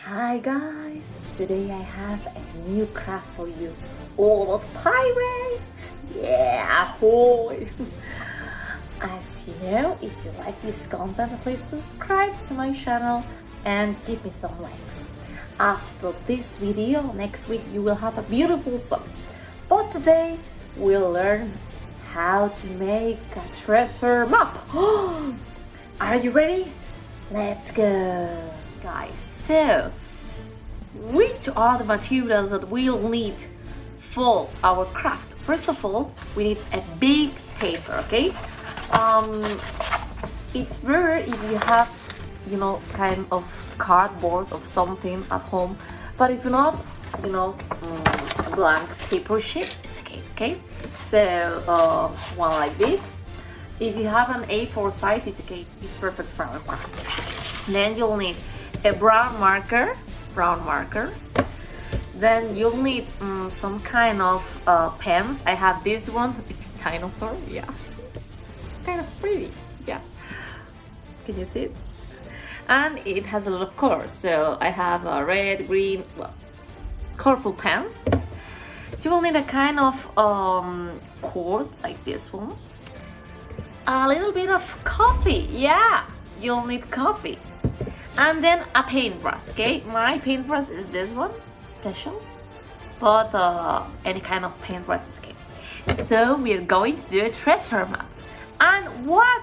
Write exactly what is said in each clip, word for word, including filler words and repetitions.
Hi guys, today I have a new craft for you, all about pirates. Yeah, ahoy! As you know, if you like this content, please subscribe to my channel and give me some likes. After this video, next week you will have a beautiful song. But today we'll learn how to make a treasure map. Are you ready? Let's go, guys. So, which are the materials that we'll need for our craft? First of all, we need a big paper, okay? Um, it's better if you have, you know, kind of cardboard or something at home. But if not, you know, um, a blank paper sheet is okay, okay? So, uh, one like this. If you have an A four size, it's okay. It's perfect for our craft. Then you'll need a brown marker, brown marker. Then you'll need um, some kind of uh, pens. I have this one. It's dinosaur. Yeah, it's kind of pretty. Yeah, can you see it? And it has a lot of colors. So I have a red, green, well, colorful pens. You will need a kind of um, cord like this one. A little bit of coffee. Yeah, you'll need coffee. And then a paintbrush, okay? My paintbrush is this one, special, but uh, any kind of paintbrush is okay. So we're going to do a treasure map. And what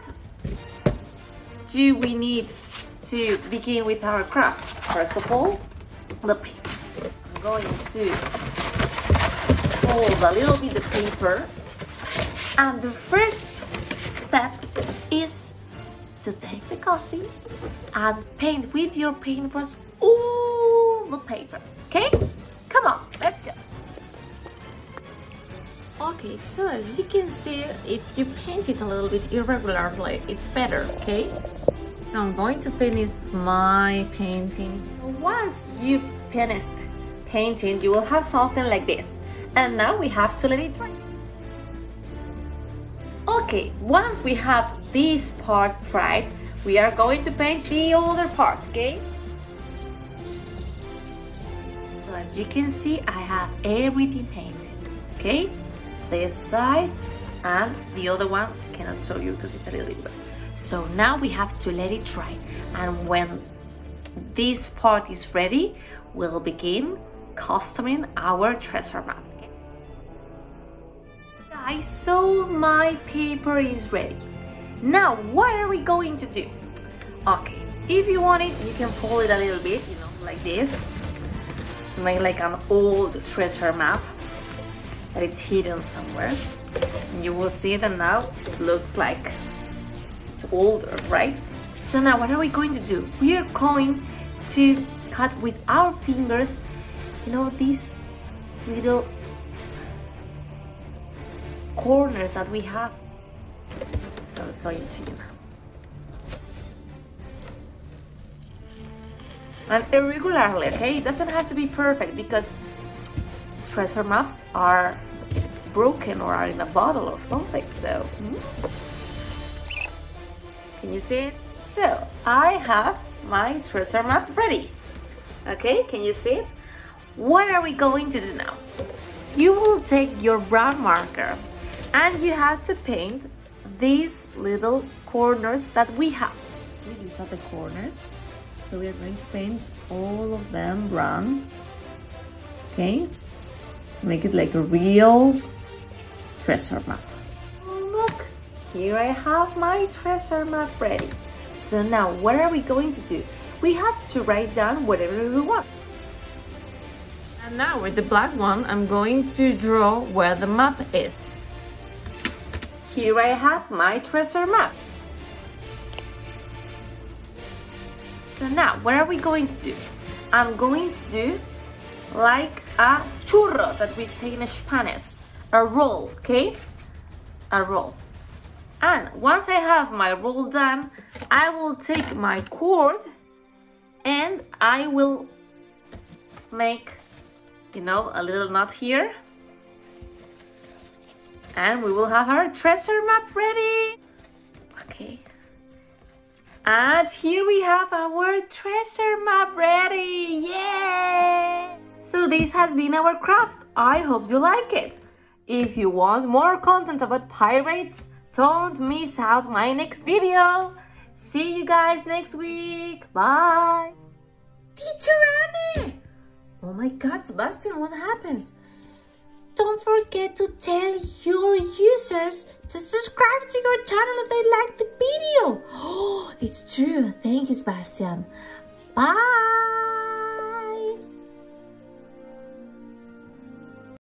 do we need to begin with our craft? First of all, the paper. I'm going to fold a little bit of paper. And the first step is to take the coffee and paint with your paintbrush all the paper, okay? Come on, let's go. Okay, so as you can see, if you paint it a little bit irregularly, it's better, okay? So I'm going to finish my painting. Once you've finished painting, you will have something like this. And now we have to let it dry. Okay, once we have this part dried, we are going to paint the other part, okay? So as you can see, I have everything painted, okay? This side and the other one, I cannot show you because it's a little bit wet. So now we have to let it dry. And when this part is ready, we'll begin customing our treasure map. Guys, so my paper is ready. Now, what are we going to do? Okay, if you want it, you can fold it a little bit, you know, like this, to make like an old treasure map that it's hidden somewhere. And you will see that now it looks like it's older, right? So now, what are we going to do? We are going to cut with our fingers, you know, these little corners that we have. I'll show it to you now. And irregularly, okay? It doesn't have to be perfect because treasure maps are broken or are in a bottle or something. So, hmm? Can you see it? So, I have my treasure map ready. Okay, can you see it? What are we going to do now? You will take your brown marker and you have to paint these little corners that we have. These are the corners. So we are going to paint all of them brown. Okay? To make it like a real treasure map. Oh, look, here I have my treasure map ready. So now what are we going to do? We have to write down whatever we want. And now with the black one, I'm going to draw where the map is. Here I have my treasure map. So now, what are we going to do? I'm going to do like a churro that we say in Spanish. A roll, okay? A roll. And once I have my roll done, I will take my cord and I will make, you know, a little knot here. And we will have our treasure map ready. Okay. And here we have our treasure map ready. Yay! So this has been our craft. I hope you like it. If you want more content about pirates, don't miss out my next video. See you guys next week. Bye. Teacher Annie! Oh my God, Sebastian, what happens? Don't forget to tell your users to subscribe to your channel if they like the video. Oh, it's true. Thank you, Sebastian. Bye.